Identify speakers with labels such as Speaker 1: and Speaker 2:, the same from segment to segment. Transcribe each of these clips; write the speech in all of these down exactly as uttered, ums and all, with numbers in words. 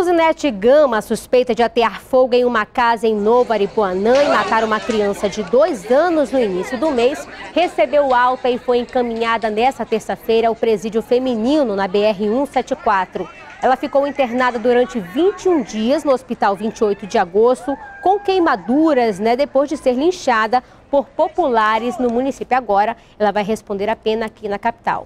Speaker 1: Luzinete Gama, suspeita de atear fogo em uma casa em Novo Aripuanã e matar uma criança de dois anos no início do mês, recebeu alta e foi encaminhada nesta terça-feira ao presídio feminino na B R cento e setenta e quatro. Ela ficou internada durante vinte e um dias no hospital vinte e oito de agosto, com queimaduras, né, depois de ser linchada por populares no município. Agora, ela vai responder a pena aqui na capital.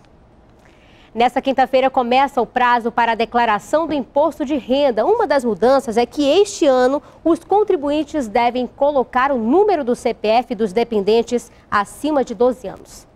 Speaker 1: Nesta quinta-feira começa o prazo para a declaração do imposto de renda. Uma das mudanças é que este ano os contribuintes devem colocar o número do C P F dos dependentes acima de doze anos.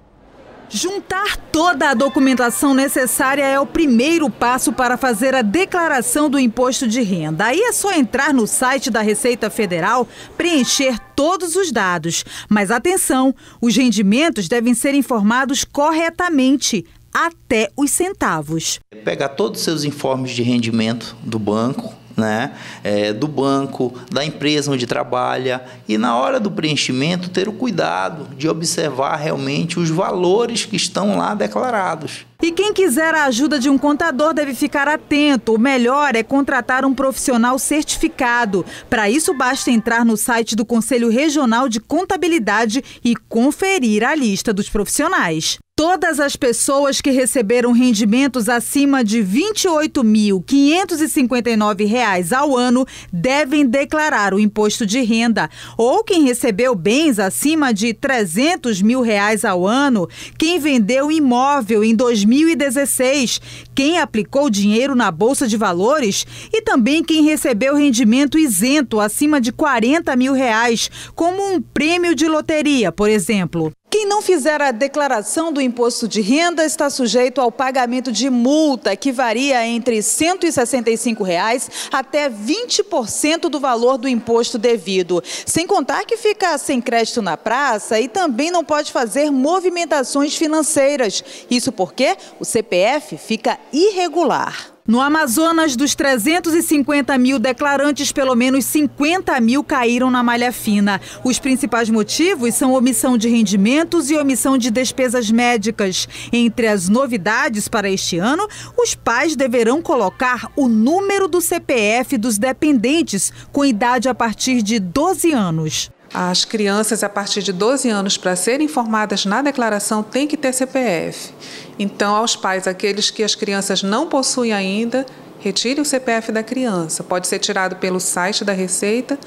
Speaker 2: Juntar toda a documentação necessária é o primeiro passo para fazer a declaração do imposto de renda. Aí é só entrar no site da Receita Federal, preencher todos os dados. Mas atenção, os rendimentos devem ser informados corretamente, até os centavos.
Speaker 3: Pegar todos os seus informes de rendimento do banco, né, é, do banco, da empresa onde trabalha, e na hora do preenchimento ter o cuidado de observar realmente os valores que estão lá declarados.
Speaker 2: E quem quiser a ajuda de um contador deve ficar atento. O melhor é contratar um profissional certificado. Para isso, basta entrar no site do Conselho Regional de Contabilidade e conferir a lista dos profissionais. Todas as pessoas que receberam rendimentos acima de vinte e oito mil quinhentos e cinquenta e nove reais ao ano devem declarar o imposto de renda. Ou quem recebeu bens acima de trezentos mil reais ao ano, quem vendeu imóvel em dois mil e dezesseis, quem aplicou dinheiro na Bolsa de Valores e também quem recebeu rendimento isento acima de quarenta mil reais, como um prêmio de loteria, por exemplo. Quem não fizer a declaração do imposto de renda está sujeito ao pagamento de multa, que varia entre cento e sessenta e cinco reais até vinte por cento do valor do imposto devido. Sem contar que fica sem crédito na praça e também não pode fazer movimentações financeiras. Isso porque o C P F fica irregular. No Amazonas, dos trezentos e cinquenta mil declarantes, pelo menos cinquenta mil caíram na malha fina. Os principais motivos são omissão de rendimentos e omissão de despesas médicas. Entre as novidades para este ano, os pais deverão colocar o número do C P F dos dependentes com idade a partir de doze anos.
Speaker 4: As crianças a partir de doze anos, para serem informadas na declaração, têm que ter C P F. Então, aos pais, aqueles que as crianças não possuem ainda, retire o C P F da criança. Pode ser tirado pelo site da Receita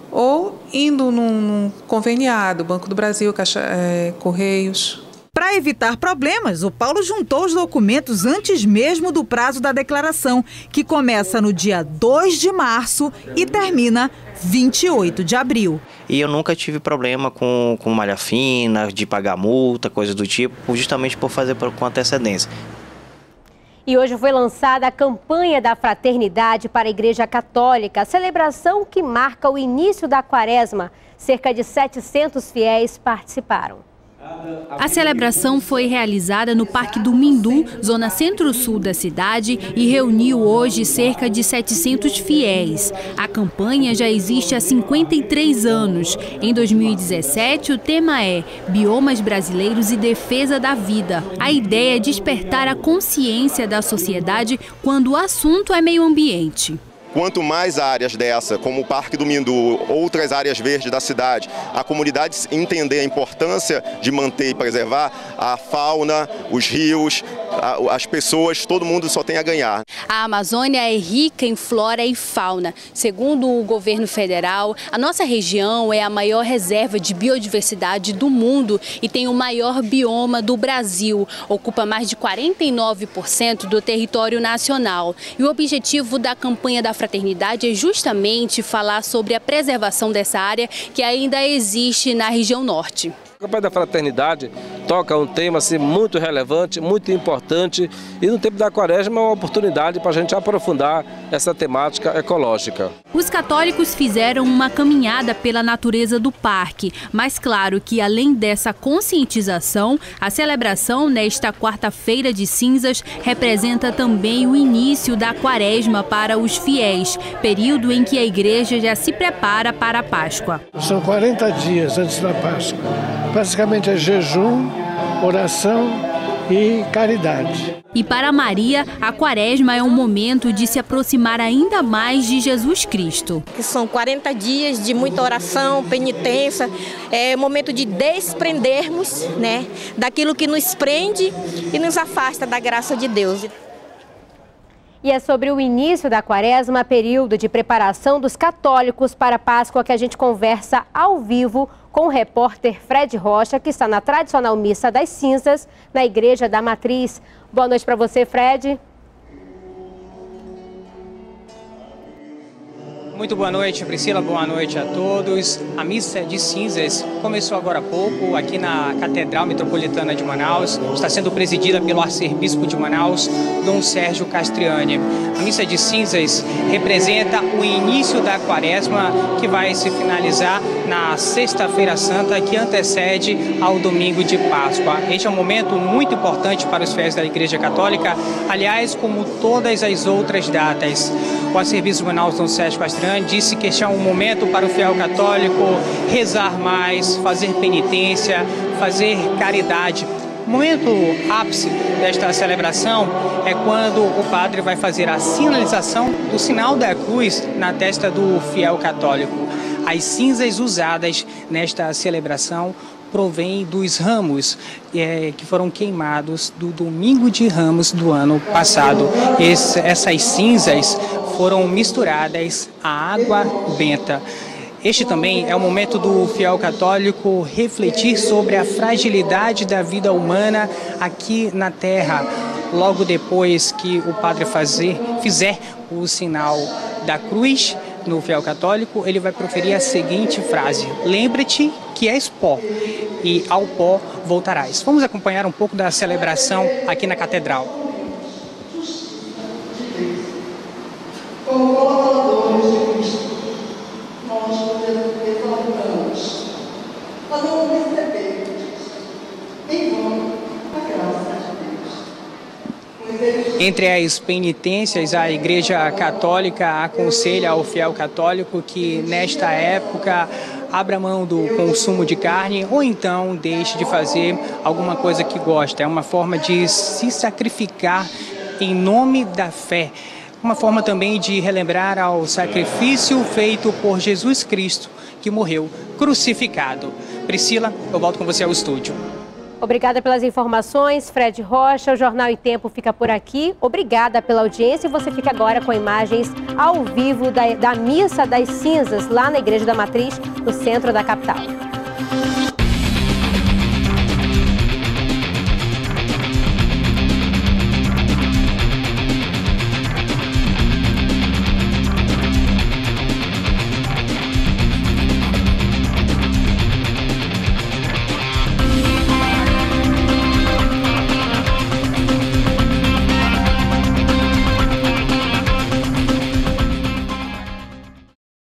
Speaker 4: ou indo num, num conveniado, Banco do Brasil, Caixa, é, Correios.
Speaker 2: Para evitar problemas, o Paulo juntou os documentos antes mesmo do prazo da declaração, que começa no dia dois de março e termina vinte e oito de abril.
Speaker 5: E eu nunca tive problema com, com malha fina, de pagar multa, coisa do tipo, justamente por fazer com antecedência.
Speaker 1: E hoje foi lançada a campanha da Fraternidade para a Igreja Católica, a celebração que marca o início da Quaresma. Cerca de setecentos fiéis participaram.
Speaker 6: A celebração foi realizada no Parque do Mindu, zona centro-sul da cidade, e reuniu hoje cerca de setecentos fiéis. A campanha já existe há cinquenta e três anos. Em dois mil e dezessete, o tema é Biomas Brasileiros e Defesa da Vida. A ideia é despertar a consciência da sociedade quando o assunto é meio ambiente.
Speaker 7: Quanto mais áreas dessa, como o Parque do Mindu, outras áreas verdes da cidade, a comunidade entender a importância de manter e preservar a fauna, os rios, as pessoas, todo mundo só tem a ganhar.
Speaker 6: A Amazônia é rica em flora e fauna. Segundo o governo federal, a nossa região é a maior reserva de biodiversidade do mundo e tem o maior bioma do Brasil. Ocupa mais de quarenta e nove por cento do território nacional. E o objetivo da campanha da Fraternidade é justamente falar sobre a preservação dessa área que ainda existe na região norte.
Speaker 8: A campanha da Fraternidade toca um tema assim, muito relevante, muito importante, e no tempo da Quaresma é uma oportunidade para a gente aprofundar essa temática ecológica.
Speaker 6: Os católicos fizeram uma caminhada pela natureza do parque, mas claro que além dessa conscientização, a celebração nesta quarta-feira de cinzas representa também o início da Quaresma para os fiéis, período em que a igreja já se prepara para a Páscoa.
Speaker 9: São quarenta dias antes da Páscoa. Basicamente é jejum, oração e caridade.
Speaker 6: E para Maria, a quaresma é um momento de se aproximar ainda mais de Jesus Cristo.
Speaker 10: Que são quarenta dias de muita oração, penitência, é momento de desprendermos, né, daquilo que nos prende e nos afasta da graça de Deus.
Speaker 1: E é sobre o início da quaresma, período de preparação dos católicos para a Páscoa, que a gente conversa ao vivo com o repórter Fred Rocha, que está na tradicional Missa das Cinzas, na Igreja da Matriz. Boa noite para você, Fred.
Speaker 11: Muito boa noite, Priscila, boa noite a todos. A Missa de Cinzas começou agora há pouco aqui na Catedral Metropolitana de Manaus. Está sendo presidida pelo arcebispo de Manaus, Dom Sérgio Castriani. A Missa de Cinzas representa o início da quaresma, que vai se finalizar na Sexta-feira Santa, que antecede ao domingo de Páscoa. Este é um momento muito importante para os fiéis da Igreja Católica, aliás, como todas as outras datas. O arcebispo de Manaus, Dom Sérgio Castriani, disse que este é um momento para o fiel católico rezar mais, fazer penitência, fazer caridade. O momento ápice desta celebração é quando o padre vai fazer a sinalização do sinal da cruz na testa do fiel católico. As cinzas usadas nesta celebração provém dos ramos é, que foram queimados do domingo de Ramos do ano passado. Esse, essas cinzas foram misturadas à água benta. Este também é o momento do fiel católico refletir sobre a fragilidade da vida humana aqui na Terra. Logo depois que o padre fazer, fizer o sinal da cruz no fiel católico, ele vai proferir a seguinte frase: lembra-te que és pó e ao pó voltarás. Vamos acompanhar um pouco da celebração aqui na Catedral.
Speaker 12: Como colaboradores de Cristo, nós exaltamos a não receber em vão a graça de Deus.
Speaker 11: Entre as penitências, a Igreja Católica aconselha ao fiel católico que, nesta época, abra mão do consumo de carne ou então deixe de fazer alguma coisa que gosta. É uma forma de se sacrificar em nome da fé. Uma forma também de relembrar ao sacrifício feito por Jesus Cristo, que morreu crucificado. Priscila, eu volto com você ao estúdio.
Speaker 1: Obrigada pelas informações, Fred Rocha. O Jornal em Tempo fica por aqui. Obrigada pela audiência e você fica agora com imagens ao vivo da, da Missa das Cinzas, lá na Igreja da Matriz, no centro da capital.